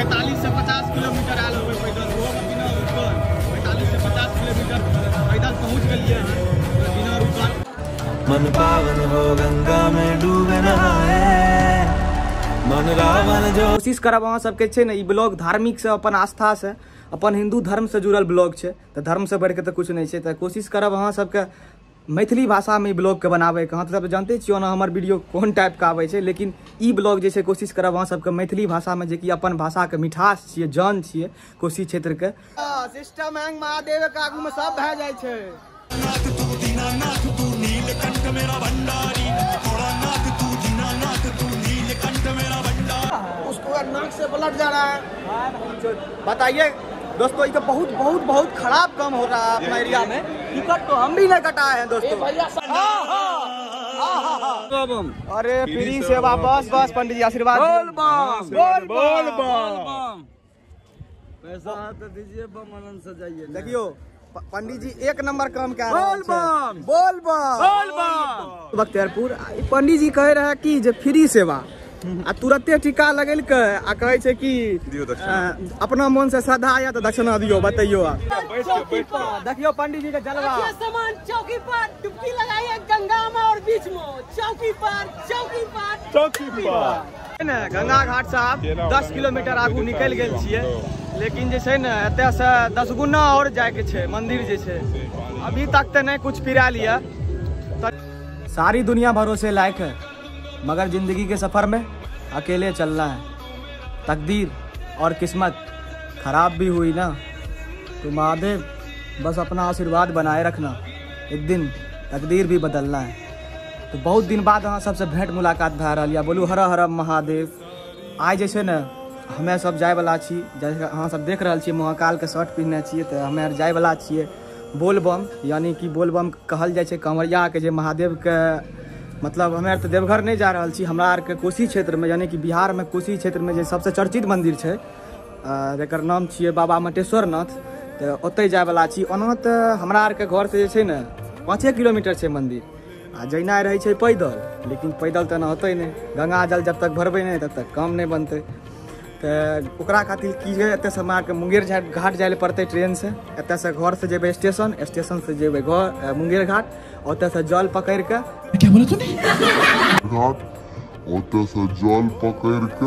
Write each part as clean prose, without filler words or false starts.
45 से 50 kilometre oil हो पैदल, वो बिना रुकल 45 से 50 किलोमीटर पैदल पहुँच गए बिना रुकल। मन पावन हो गंगा में डूबे नहाए, मन रावण जो। कोशिश करब अहाँ सबके छै ने, ई ब्लॉग धार्मिक से अपन आस्था से अपन हिंदू धर्म से जुड़ल ब्लॉग छै, तो धर्म से बढ़ के तो कुछ नहीं छै। तो कोशिश करब अहाँ सबके मैथिली भाषा में ब्लॉग के बनाबे के। अहाँ सब जानते छियो ना हमर वीडियो कोन टाइप के आवे छै, लेकिन ई ब्लॉग जे छै कोशिश करब अहाँ सबके मैथिली भाषा में, जे कि अपन भाषा के मिठास छियै, जान छियै कोशी क्षेत्र के। सिस्टम हैंग महादेव के आगू में सब भए जाय छै। नाथ तू दीनानाथ तू नीलकंठ मेरा भंडारी, भोलानाथ तू दीनानाथ तू नीलकंठ मेरा भंडारी। उसको नाक से ब्लड जा रहा है। बताइए दोस्तों, ये तो बहुत खराब काम हो रहा है अपना एरिया में। टिकट तो हम भी नहीं कटाए हैं दोस्तों। अरे फ्री सेवा, बस पंडित जी आशीर्वाद। बोल बम पैसा तो दीजिए, बम आनंद से जाइए। देखियो पंडित जी एक नंबर काम क्या बोल बम बख्तियारपुर। पंडित जी कहे रहे कि जे फ्री सेवा आ तुरंते टीका लगेलकै आ कहे छै कि अपना मन से श्रद्धा आया तो दक्षिणा दियो। बताइयो देखियो पंडित जी के जलवा सामान चौकी पर डुबकी लगाइए गंगा में और बीच में चौकी पर ने गंगा घाट से आप 10 किलोमीटर आगू निकल गेल छियै, लेकिन जे छै ने एतय से 10 गुना और जाय के छै मंदिर जे छै। अभी तक तो नहीं कुछ फिरा लिया। सारी दुनिया भरोसे लायक है, मगर जिंदगी के सफर में अकेले चलना है। तकदीर और किस्मत खराब भी हुई ना तो महादेव बस अपना आशीर्वाद बनाए रखना, एक दिन तकदीर भी बदलना है। तो बहुत दिन बाद अहाँ सबसे भेंट मुलाकात भए रहा है। बोलू हर हर महादेव। आइ जे छै ने हमे सब जाय वाला छी, जैसे अहाँ सब देख रहल छियै महाकाल के शर्ट पिन्हने छियै, तो हमे जाय वाला छियै बोलबम। यानी कि बोलबम कहल जाइ छै कांवरिया के, जे महादेव के मतलब हमे तो देवघर नहीं जा रहा छी, हमरा आर के कोशी क्षेत्र में, यानी कि बिहार में कोशी क्षेत्र में जे सबसे चर्चित मंदिर छै जेकर नाम छियै बाबा मटेश्वर नाथ, तो ओतय जाय वाला छी। ओना तो हमरा आर के घर से जे छै ने 5 किलोमीटर छै मंदिर, आ जैना रहे छै पैदल, लेकिन पैदल तो ना होते नहीं। गंगा जल जब तक भरबे नहीं तब तक काम नहीं बनते। तो ओकरा खातिर की है, एतय से हमरा आरके मुंगेर घाट जाय पड़ते ट्रेन से। एतय से घर से जेबै स्टेशन, स्टेशन से जेबै घर मुंगेर घाट, ओतय से जल पकड़ के। क्या बोला तूने? घाट ओतय से जल पकड़ के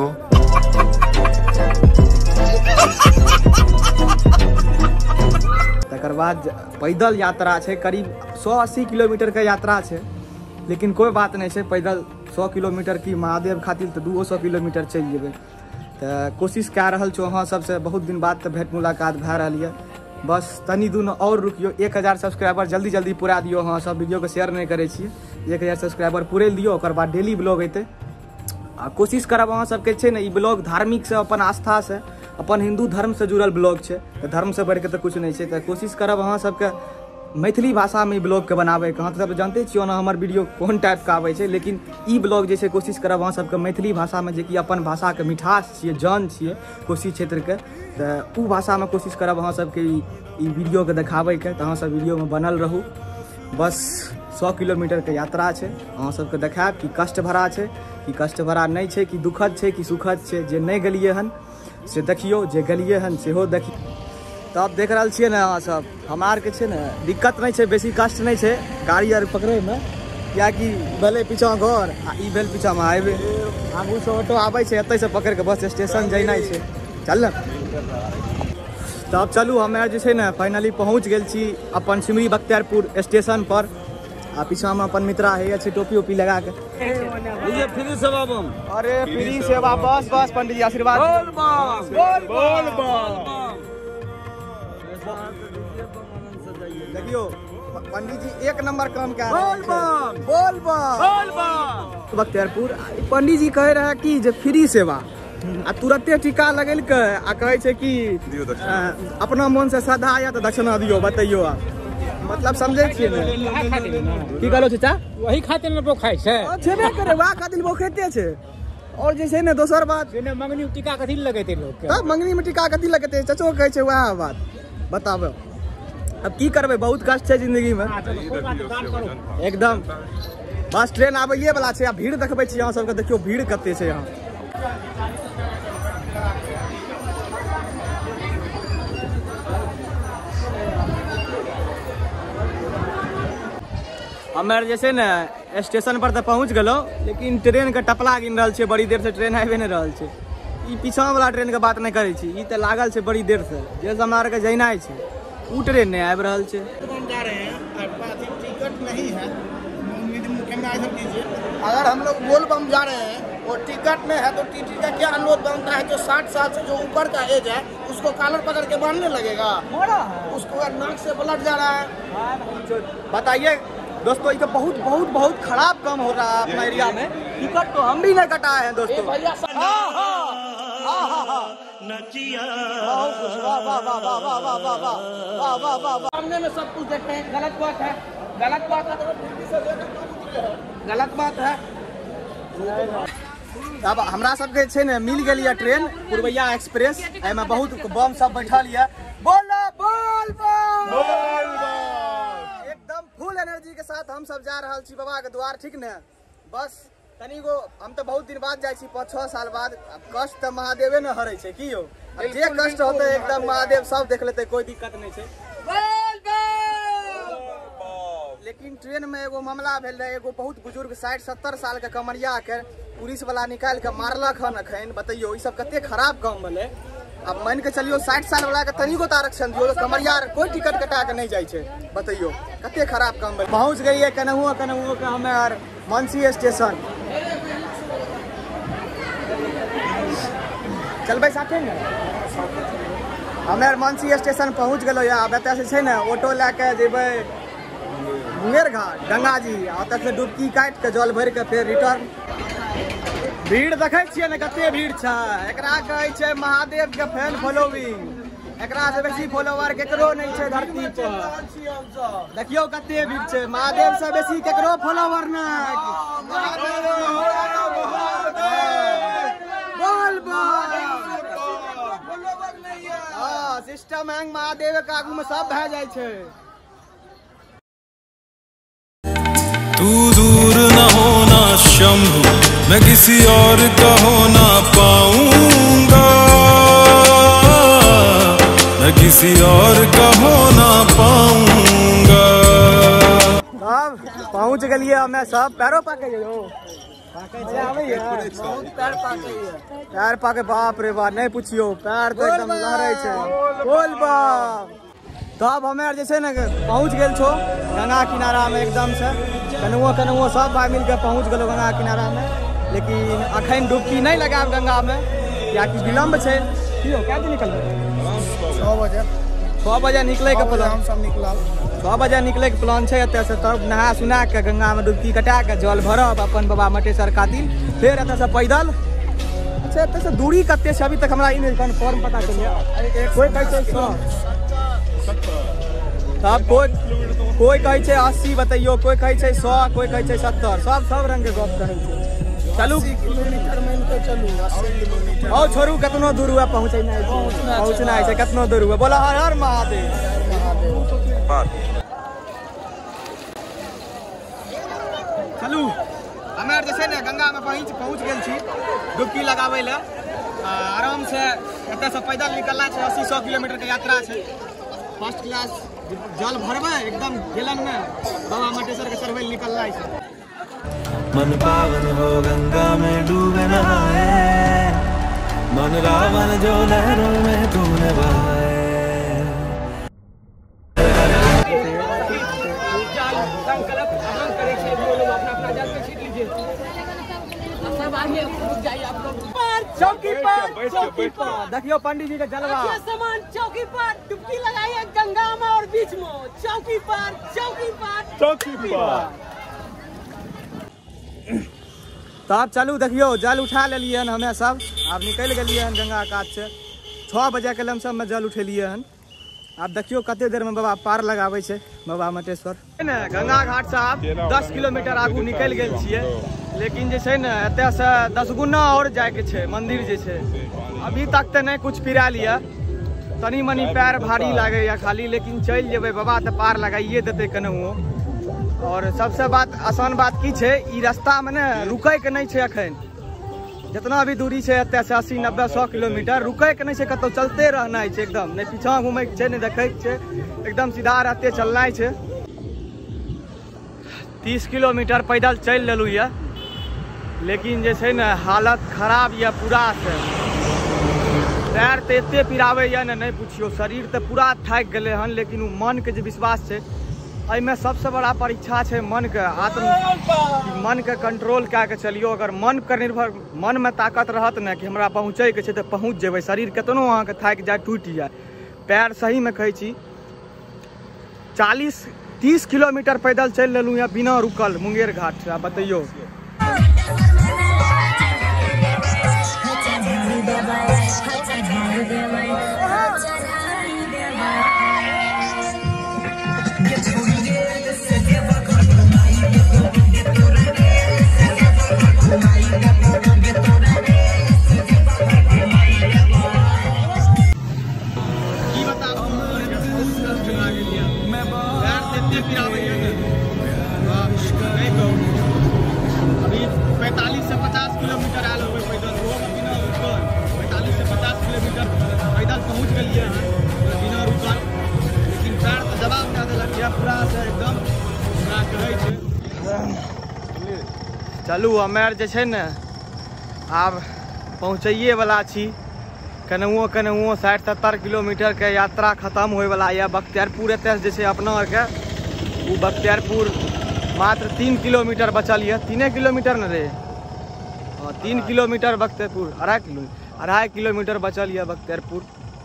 तकर बाद पैदल यात्रा छै, करीब 180 किलोमीटर के यात्रा छै। लेकिन कोई बात नहीं छै, पैदल 100 किलोमीटर की महादेव खातिर तो 200 किलोमीटर चल जेबै। तो कोशिश कए रहल छौ अहाँ सबसे, बहुत दिन बाद तो भेंट मुलाकात भए रही है। बस तनी दून और रुकियो, 1000 सब्सक्राइबर जल्दी पूरा दियो। अहाँ सब वीडियो के शेयर नहीं करे छियै, 1000 सब्सक्राइबर पूरे दियो, ओकर बाद डेली ब्लॉग एते। आ कोशिश करब अहाँ सबके छै ने, ई ब्लॉग धार्मिक से अपन आस्था से अपन हिंदू धर्म से जुड़ल ब्लॉग छै, तो धर्म से बढ़ के तो कुछ नहीं छै। तो कोशिश करब अहाँ सबके मैथिली भाषा में ब्लॉग के बनाबे के। अहाँ सब जानते छियो ना हमर वीडियो कोन टाइप के आवे छै, लेकिन ई ब्लॉग जे छै कोशिश करब अहाँ सबके मैथिली भाषा में, जे कि अपन भाषा के मिठास छियै, जान छियै कोशी क्षेत्र के। तो उ भाषा में कोशिश करब अहाँ सबके ई वीडियो के देखाबे के। तो अहाँ सब वीडियो में बनल रहू। बस 100 किलोमीटर के यात्रा छै, अहाँ सबके देखायब कि कष्ट भरा छै कि कष्ट भरा नहीं छै, कि दुखद छै कि सुखद छै। जे नहीं गेलिए हन से देखियो, जे गेलिए हन सेहो देखियो। तो आप देख रहा छियै ने अहाँ सब, हमरा आर के छै ने दिक्कत नहीं छै, बेसी कष्ट नहीं छै गाड़ी आर पकड़े में, कियाकि भेले पीछा घर आ ई भेल पीछा में हाईवे। आगू से ऑटो आबै छै, एतय से पकड़ के बस स्टेशन जेनाइ छै। चल न तो अब चलू, हमे जे छै ने फाइनली पहुँच गेल छी अपन सिमरी बख्तियारपुर स्टेशन पर। आ पीछा में अपन मित्रा है टोपी ओपी लगा के। फ्री सेवा बम। अरे फ्री सेवा, बस पंडित जी आशीर्वाद। बोल देखियो पंडित जी एक नंबर काम क्या बोल बख्तियारपुर। पंडित जी कहे रहे कि जे फ्री सेवा आ तुरंते टीका लगेलकै आ कहे छै कि अपना मन से श्रद्धा आया तो दक्षिणा दियो। बताइयो आप, मतलब समझे छियै ने की कहलो चाचा? वही खातिर ने बोखाय छै, छेबे करे वह खातिर बोखैते छै। और जैसे ने दोसर बात, मंगनी में टीका कथी लगेते लोग के? मंगनी में टीका कथी लगेते? चचो कहे छै वह बात। बताबो अब की करबे, बहुत कष्ट है जिंदगी में एकदम। बस ट्रेन आबैये वाला छै, भीड़ देखबै छी अहाँ सबके। देखियो भीड़ कते छै यहाँ। हमारे जैसे न स्टेशन पर तो पहुँच गलो, लेकिन ट्रेन के टपला गिन रहा है, बड़ी देर से ट्रेन आबे नहीं रहा है। पीछा वाला ट्रेन के बात नहीं करे छी, ई तो लागल है बड़ी देर से, जैसे हमारे के जैना है उ ट्रेन नहीं आबि रहा है। जा रहे हैं, टिकट नहीं है, अगर हम लोग बोलबम जा रहे हैं और टिकट में है तो टीटी का क्या अनुरोध बनता है? जो 60 साल से जो ऊपर का एज है उसको कॉलर पकड़ के बांधने लगेगा, उसको नाक से ब्लड जा रहा है। बताइए दोस्तों, ये तो बहुत बहुत बहुत खराब काम हो रहा है अपना एरिया में। टिकट तो हम भी नहीं कटाए हैं दोस्तों। सामने में सब कुछ देखते हैं, गलत बात है, गलत बात है, गलत बात है। अब हमरा सबके छे ने मिल गेलिए ट्रेन पूर्वैया एक्सप्रेस, एमे बहुत बम सब बैठल है। बोलो बोल बम, एकदम फुल एनर्जी के साथ हम सब जा रहल छी बाबा के द्वार, ठीक ने। बस तनी गो हम तो बहुत दिन बाद जाय छी, 5-6 साल बाद। अब कष्ट तो महादेवे न हरै छै की यो, जे कष्ट होते एकदम महादेव सब देख लेते, कोई दिक्कत नहीं छै। लेकिन ट्रेन में एगो मामला भेल रहे, एगो बहुत बुजुर्ग 60-70 साल के कमरिया के पुलिस वाला निकाल के मारलक हन अखन। बताइयो ई सब कते खराब काम भेलै। अब मान के चलियो 60 साल वाला के तनिको आरक्षण दियो, कमरिया कोई टिकट कटा के नहीं जाय छै। बताइयो कते खराब काम भेल। पहुंच गई कनहुआ के हमे यार मानसी स्टेशन। चलबै साथे ने, हमे मानसी स्टेशन पहुंच गेलो या। अब एतऽ से छै ने ऑटो लेके जेबै मुंगेर घाट गंगा जी, ओतऽ से डुबकी काट के जल भर के फिर रिटर्न। भीड़ देखे छियै ने कते भीड़ छै, एकरा कहै छै महादेव के फैन फॉलोइंग। एकरा से बेसी फॉलोवर केकरो नहीं छै धरती पर। देखियो कते भीड़ छै, महादेव से बेसी केकरो फॉलोवर नहीं। बोल हाँ, सिस्टम हैंग महादेव के आगू में सब भए जाय छै। तू दूर न होना शंभु, मैं किसी और का होना पाऊंगा, मैं किसी और का होना पाऊंगा। अब पहुंच गलिए हमें सब। पैरों पाके पैर पाके, बाप रे बाप नहीं पूछियो, पैर तो एकदम लहरै छै। बोल बाप। तो अब हमें जैसे न पहुंच गेल छो गंगा किनारा में एकदम से। कनुओ सब भाई मिल के पहुंच गलो गंगा किनारा में, लेकिन अखन डुबकी नहीं लगाब गंगा में, या कि विलम्ब छै। क्या निकल 6 बजे निकले के प्लान, हम सब निकलल 6 बजे निकले के प्लान छै एतऽ से। तब नहा सुना के गंगा में डुबकी कटा के जल भरब अपन बाबा मटेश्वर खातिर, फिर एतऽ से पैदल। अच्छा एतऽ से दूरी कते छै अभी तक हमरा ई नहीं कन्फर्म पता चलिए। कोई कहै छै तब कोई कहै छै 80 बतैयो, कोई कहै छै 100, कोई कहै छै 70, सब रंग के गप कहै छै। चलू किलोमीटर मान के चलू, 80 किलोमीटर। आओ छोरू कितनो दूर हुआ पहुंचना है कितनो दूर हुआ। बोला हर हर महादेव। चलू हमे जैसे ने गंगा में पहुंच गेल छी डुबकी लगाबै ले। आराम से एतऽ से पैदल निकलना छै, 80-100 किलोमीटर के यात्रा छै। फर्स्ट क्लास जल भरबै एकदम गेलन में, बाबा मटेश्वर के चढ़बै निकलना है। मन पावन हो गंगा में डूबे नहाए, मन रावण जो लहरों में तूने बहाए। चौकी पर देखियो पंडित जी का जलवा सामान, चौकी पर डुबकी लगाइए गंगा में और बीच में। चौकी पर तब चलू देखियो जल उठा लेलिए हन हमे सब। अब निकल गेलिए हन गंगा कात से। 6 बजे के लमसम में जल उठेलिए हन। अब देखियो कते देर में बाबा पार लगाबै छै बाबा मटेश्वर ने। गंगा घाट से आप 10 किलोमीटर आगू निकल गेल छियै, लेकिन जे छै ने एतऽ से 10 गुना और जाय के छै मंदिर जे छै। अभी तक तो नहीं कुछ फिरा लिया, तनी मनी पैर भारी लागे या खाली, लेकिन चल जेबै बाबा तो पार लगाइए देते केनाहुओ। और सबसे बात आसान बात की छै, ई रास्ता में ने रुकै के नहीं छै अखन। जितना भी दूरी छै एतऽ से 80, 90, 100 किलोमीटर रुकै के नहीं छै, कतौ चलते रहना है एकदम। नहीं पीछा घूमै के छै, नहीं देखै के छै, एकदम सीधा रहते चलना है। 30 किलोमीटर पैदल चल लेलू ये, लेकिन जे छै ने हालत खराब ये पूरा से। पैर तो एते पिरावे ये ने नहीं पूछियो, शरीर तो पूरा थाकि गेले हन। लेकिन उ मन के जे विश्वास छै, एहिमे सबसे बड़ा परीक्षा छै मन के, मन के कंट्रोल कए के चलियो। अगर मन पर निर्भर, मन में ताकत रहत ने कि हमरा पहुँचे के छै तो पहुँच जेबै। शरीर केतनो अहाँके थाकि जाए, टूटि जाए, पैर सही में कहै छी 40-30 किलोमीटर पैदल चल लेलू यहाँ बिना रुकल मुंगेर घाट से। आप बतैयो अभी 45 से 50 किलोमीटर आयल हो पैदल, बिना रुकल 45 से 50 किलोमीटर पैदल पहुँच गलिए हैं बिना रुकल। लेकिन पैर तो जवाब दे देलक पूरा से एकदम पूरा कहै छै। चलू हमे जे छै ने आब पहुँचैए वाला छी। केनाहुओ 60-70 किलोमीटर के यात्रा खत्म होय वाला यऽ। बख्तियारपुर एतऽ जे छै अपना आरके, वो बख्तियारपुर मात्र 3 किलोमीटर बचल है। 3 किलोमीटर न रहे, 3 किलोमीटर बख्तियारपुर, 2.5 किलोमीटर बचल है बख्तियारपुर।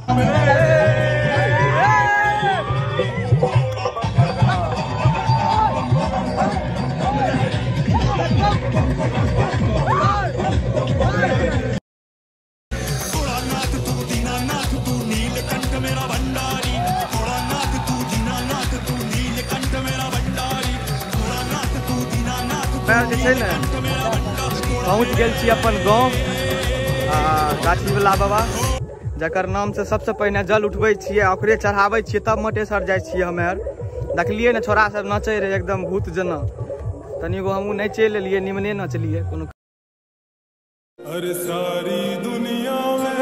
पहुँच गए छी अपन गाँव गाछी वाला बाबा, जकर नाम से सबसे पहले जल उठबै छियै, ओकरे चढ़ाबै छियै, तब मटेश्वर जाइ छियै हमे आर। देखलिए ने छोरा सब नचे रहे एकदम भूत जना, तनिगो हमहूँ नहीं चल लेलिए, निमने नचलिए कोनो। अरे सारी दुनिया में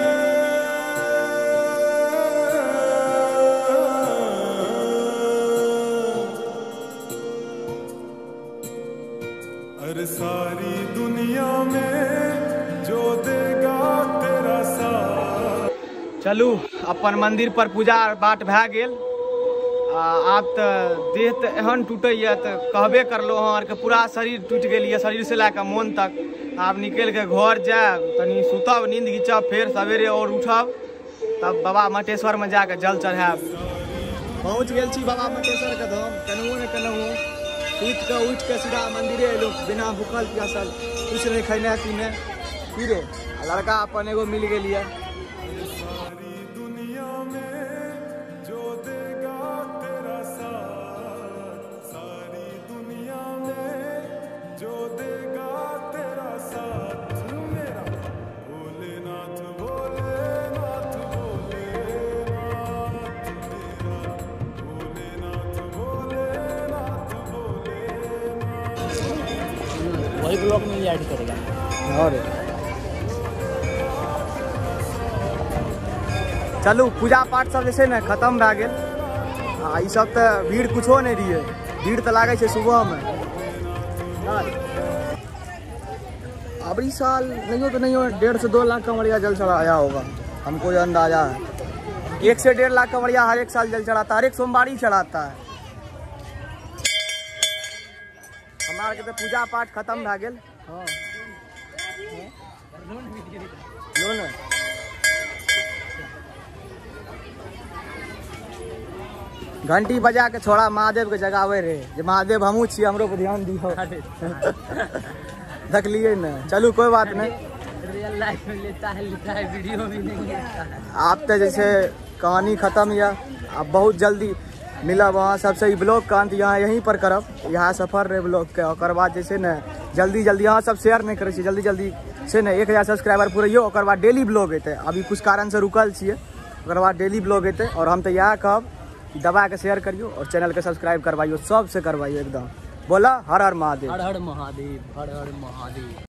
सारी दुनिया में जो देगा तेरा साथ। चलू अपन मंदिर पर पूजा पाठ भए गेल। आब तो देह तो एहन टूटैया तो कहबे करलो अहाँ के, पूरा शरीर टूटि गेल है, शरीर से लैके मोन तक। आब निकल के घर जाए, तनी सुतब, नींद घिंचब, फिर सवेरे और उठब, तब बाबा मटेश्वर में जाके जल चढ़ाब। पहुँच गेल छी बाबा मटेश्वर के धाम। केनाहू ने केनाहू उठ के सीधा मंदिरे एलो, बिना भूखल प्यासल, कुछ नहीं खैने पीने फिरे। लड़का अपन एगो मिल गेल है। सारी दुनिया में जो देगा तेरा साथ, सारी दुनिया में जो देगा तेरा साथ, मेरा भोलेनाथ भोलेनाथ भोलेनाथ, मेरा भोलेनाथ भोलेनाथ भोलेनाथ। वही ब्लॉग में ऐड करेगा। और चलू पूजा पाठ सब जैसे ना खत्म भए गेल। ई सब तो भीड़ कुछो नहीं रही है, भीड़ तो लागे छे सुबह में। अबरी साल नहीं हो तो नहीं हो, 1.5 से 2 लाख कंवरिया जल चढ़ाया होगा, हमको ये अंदाजा है। 1 से 1.5 लाख कंवरिया हर एक साल जल चढ़ाता है, हर एक सोमवारी चढ़ाता है। हमारे के तो पूजा पाठ खत्म भए गेल। घंटी बजा के छोड़ा महादेव के जगावे रहे, जे महादेव हमू छी, हमरो पर ध्यान दियो। देखलिए न, चलू कोई बात नहीं, रियल लाइफ में लेता है, लिखा है, वीडियो में नहीं लेता है। आप तो जैसे कहानी खत्म या अब बहुत जल्दी मिलब वहाँ सबसे। ब्लॉग का अंत यहाँ यहीं पर करब, यहाँ सफर रहे ब्लॉग के। और बाद जैसे न जल्दी यहाँ सब शेयर नहीं करे, जल्दी से न 1000 सब्सक्राइबर पूरे हो, और बाद डेली ब्लॉग एते। अभी कुछ कारण से रुकल छे, और बाद डेली ब्लॉग एते। और हम तो यह कहब, दबा के शेयर करियो और चैनल के सब्सक्राइब करवाइयो, सबसे करवाइयो एकदम। बोला हर हर महादेव, हर हर महादेव, हर हर महादेव।